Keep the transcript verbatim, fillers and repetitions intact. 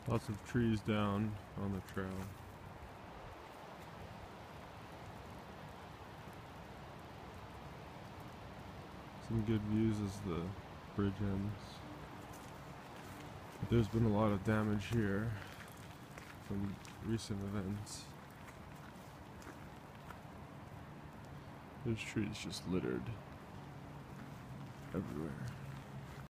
Lots of trees down on the trail. Some good views as the bridge ends. But there's been a lot of damage here from recent events. There's trees just littered everywhere.